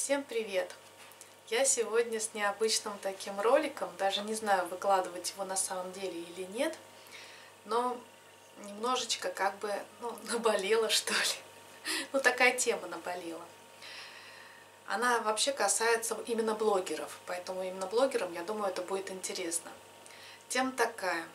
Всем привет! Я сегодня с необычным таким роликом, даже не знаю, выкладывать его на самом деле или нет, но немножечко наболела, что ли. Ну, такая тема наболела. Она вообще касается именно блогеров, поэтому именно блогерам, я думаю, это будет интересно. Тема такая,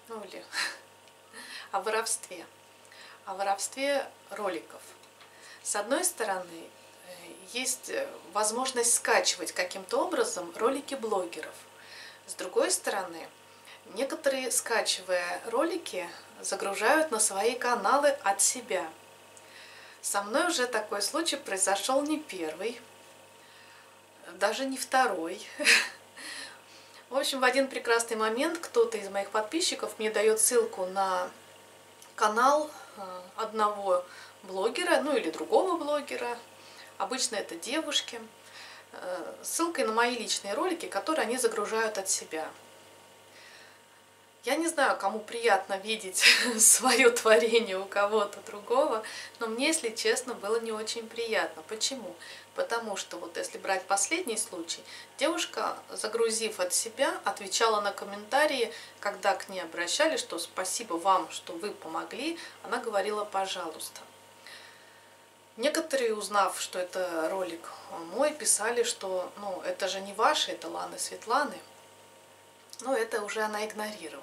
о воровстве. О воровстве роликов. С одной стороны, есть возможность скачивать каким-то образом ролики блогеров. С другой стороны, некоторые, скачивая ролики, загружают на свои каналы от себя. Со мной уже такой случай произошел не первый, даже не второй. В общем, в один прекрасный момент кто-то из моих подписчиков мне дает ссылку на канал одного блогера, или другого блогера. Обычно это девушки, ссылкой на мои личные ролики, которые они загружают от себя. Я не знаю, кому приятно видеть свое творение у кого-то другого, но мне, если честно, было не очень приятно. Почему? Потому что, если брать последний случай, девушка, загрузив от себя, отвечала на комментарии, когда к ней обращались, что спасибо вам, что вы помогли, она говорила «пожалуйста». Некоторые, узнав, что это ролик мой, писали, что это же не ваше, это Ланы Светланы. Но это уже она игнорировала.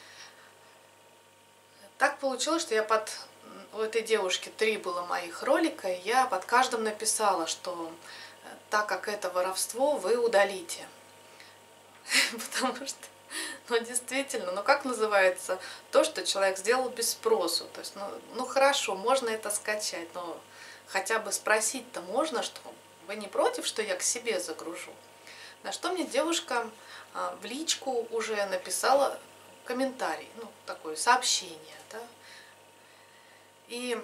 Так получилось, что у этой девушки 3 было моих ролика, и я под каждым написала, что так как это воровство, вы удалите. Потому что, действительно, как называется то, что человек сделал без спросу? То есть, хорошо, можно это скачать, но хотя бы спросить-то можно, что вы не против, что я к себе загружу? На что мне девушка в личку уже написала комментарий, такое сообщение, да? И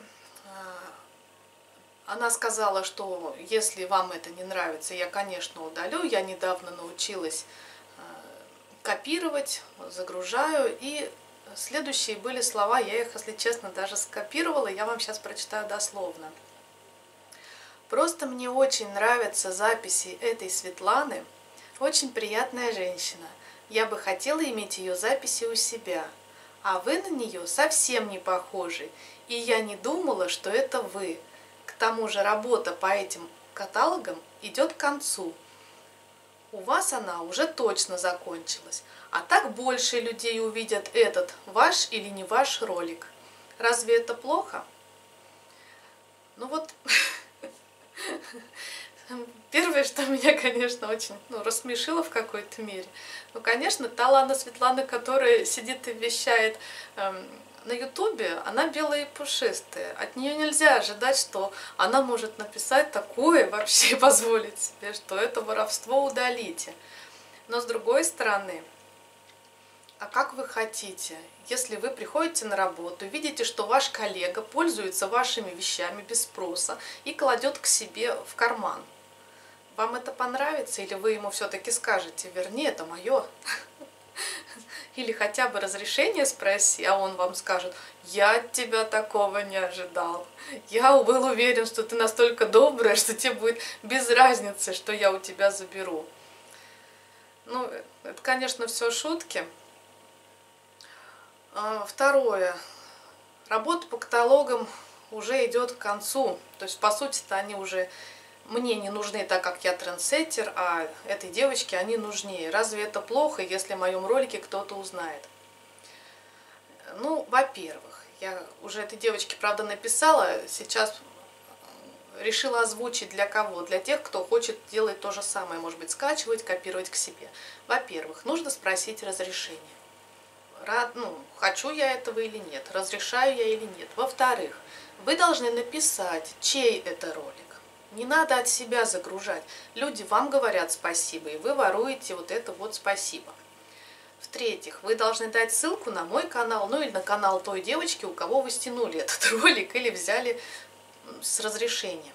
она сказала, что если вам это не нравится, я, конечно, удалю. Я недавно научилась копировать, загружаю. И следующие были слова, я их, если честно, даже скопировала, я вам сейчас прочитаю дословно. Просто мне очень нравятся записи этой Светланы. Очень приятная женщина. Я бы хотела иметь ее записи у себя. А вы на нее совсем не похожи. И я не думала, что это вы. К тому же работа по этим каталогам идет к концу. У вас она уже точно закончилась. А так больше людей увидят этот ваш или не ваш ролик. Разве это плохо? Первое, что меня, конечно, очень рассмешило в какой-то мере. Конечно, та Лана Светлана, которая сидит и вещает на ютубе, она белая и пушистая. От нее нельзя ожидать, что она может написать такое, вообще позволить себе, что это воровство удалите. Но с другой стороны, а как вы хотите, если вы приходите на работу, видите, что ваш коллега пользуется вашими вещами без спроса и кладет к себе в карман? Вам это понравится, или вы ему все-таки скажете: верни, это мое? Или хотя бы разрешение спроси, а он вам скажет: я от тебя такого не ожидал. Я был уверен, что ты настолько добрая, что тебе будет без разницы, что я у тебя заберу. Это, конечно, все шутки. Второе. Работа по каталогам уже идет к концу. То есть, по сути-то, они уже мне не нужны, так как я трендсеттер, а этой девочке они нужнее. Разве это плохо, если в моем ролике кто-то узнает? Во-первых, я уже этой девочке, правда, написала, сейчас решила озвучить для кого? Для тех, кто хочет делать то же самое, может быть, скачивать, копировать к себе. Во-первых, нужно спросить разрешение. Хочу я этого или нет, разрешаю я или нет. Во-вторых, вы должны написать, чей это ролик. Не надо от себя загружать. Люди вам говорят спасибо, и вы воруете это спасибо. В-третьих, вы должны дать ссылку на мой канал, или на канал той девочки, у кого вы стянули этот ролик или взяли с разрешением.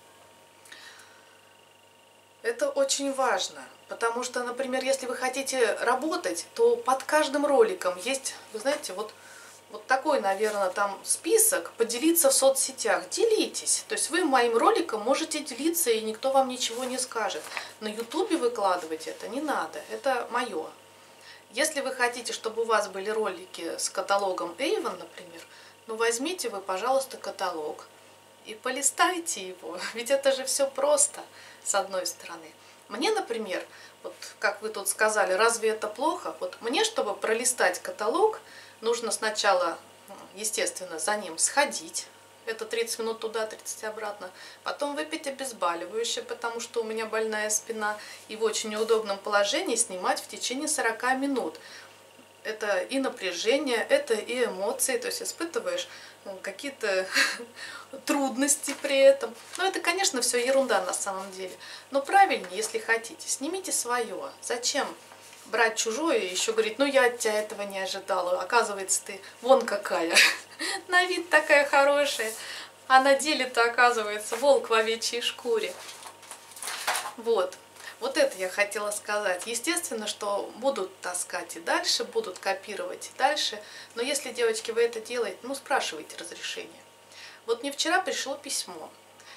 Это очень важно, потому что, например, если вы хотите работать, то под каждым роликом есть, вы знаете, Вот такой, наверное, там список, поделиться в соцсетях. Делитесь. То есть вы моим роликом можете делиться, и никто вам ничего не скажет. На ютубе выкладывать это не надо, это мое. Если вы хотите, чтобы у вас были ролики с каталогом Avon, например, ну возьмите вы, пожалуйста, каталог и полистайте его. Ведь это же все просто, с одной стороны. Мне, например, вот как вы тут сказали, разве это плохо? Вот мне, чтобы пролистать каталог, нужно сначала, естественно, за ним сходить. Это 30 минут туда, 30 обратно. Потом выпить обезболивающее, потому что у меня больная спина. И в очень неудобном положении снимать в течение 40 минут. Это и напряжение, это и эмоции. То есть испытываешь какие-то трудности при этом. Но это, конечно, все ерунда на самом деле. Но правильнее, если хотите, снимите свое. Зачем брать чужое и еще говорить, ну я от тебя этого не ожидала, оказывается ты вон какая, на вид такая хорошая, а на деле-то оказывается волк в овечьей шкуре. Вот это я хотела сказать. Естественно, что будут таскать и дальше, будут копировать и дальше, но если, девочки, вы это делаете, ну спрашивайте разрешение. Вот мне вчера пришло письмо.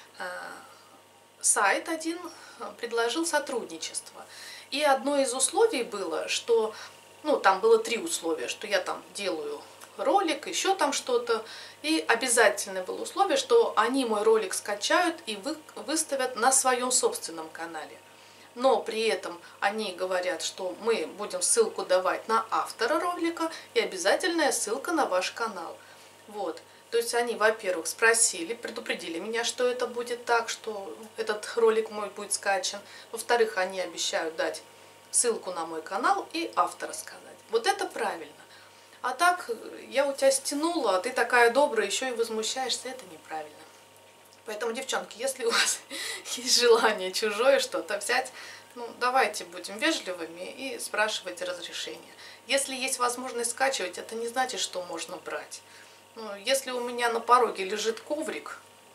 Сайт один предложил сотрудничество. И одно из условий было, что, ну там было 3 условия, что я там делаю ролик, еще там что-то. И обязательное было условие, что они мой ролик скачают и выставят на своем собственном канале. Но при этом они говорят, что мы будем ссылку давать на автора ролика и обязательная ссылка на ваш канал. Вот. То есть они, во-первых, спросили, предупредили меня, что это будет так, что этот ролик мой будет скачан. Во-вторых, они обещают дать ссылку на мой канал и автора сказать. Вот это правильно. А так, я у тебя стянула, а ты такая добрая, еще и возмущаешься, это неправильно. Поэтому, девчонки, если у вас есть желание чужое что-то взять, ну, давайте будем вежливыми и спрашивать разрешение. Если есть возможность скачивать, это не значит, что можно брать. Ну, если у меня на пороге лежит коврик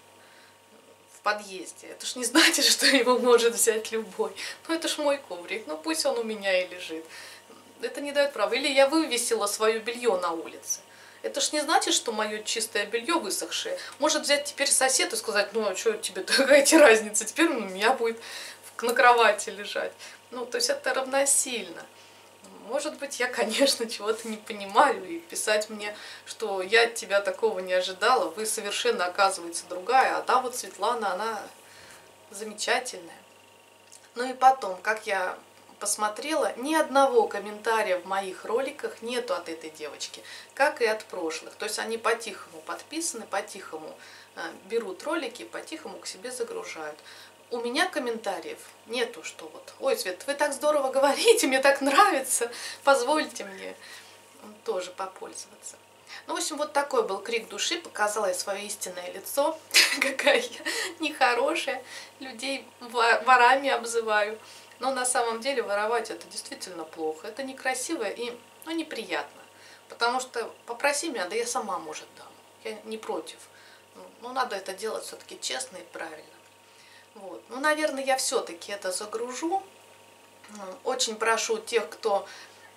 в подъезде, это ж не значит, что его может взять любой. Ну, это ж мой коврик, ну пусть он у меня и лежит. Это не дает права. Или я вывесила свое белье на улице. Это ж не значит, что мое чистое белье высохшее. Может взять теперь сосед и сказать, ну а что тебе какая разница, теперь у меня будет на кровати лежать. Ну, то есть это равносильно. Может быть, я, конечно, чего-то не понимаю, и писать мне, что я от тебя такого не ожидала, вы совершенно, оказывается, другая, а та вот Светлана, она замечательная. Ну и потом, как я посмотрела, ни одного комментария в моих роликах нету от этой девочки, как и от прошлых. То есть они по-тихому подписаны, по-тихому берут ролики, по-тихому к себе загружают. У меня комментариев нету, что вот, ой, Свет, вы так здорово говорите, мне так нравится, позвольте мне тоже попользоваться. Ну, в общем, вот такой был крик души, показала я свое истинное лицо, какая я нехорошая, людей ворами обзываю. Но на самом деле воровать это действительно плохо, это некрасиво и неприятно. Потому что попроси меня, да я сама, может, дам, я не против. Но надо это делать все-таки честно и правильно. Вот. Ну, наверное, я все-таки это загружу. Очень прошу тех, кто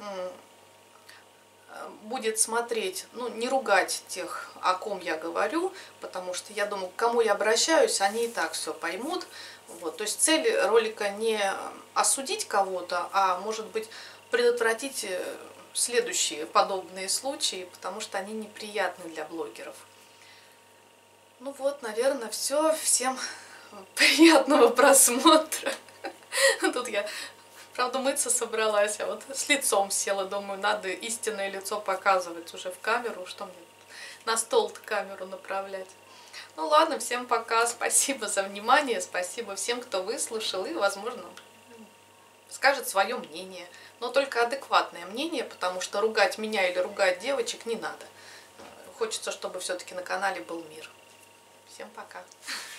будет смотреть, ну, не ругать тех, о ком я говорю, потому что я думаю, к кому я обращаюсь, они и так все поймут. Вот. То есть цель ролика не осудить кого-то, а, может быть, предотвратить следующие подобные случаи, потому что они неприятны для блогеров. Ну вот, наверное, все. Всем приятного просмотра. Тут я, правда, мыться собралась, а вот с лицом села. Думаю, надо истинное лицо показывать уже в камеру, что мне на стол-то камеру направлять. Ну ладно, всем пока. Спасибо за внимание. Спасибо всем, кто выслушал и, возможно, скажет свое мнение. Но только адекватное мнение, потому что ругать меня или ругать девочек не надо. Хочется, чтобы все-таки на канале был мир. Всем пока.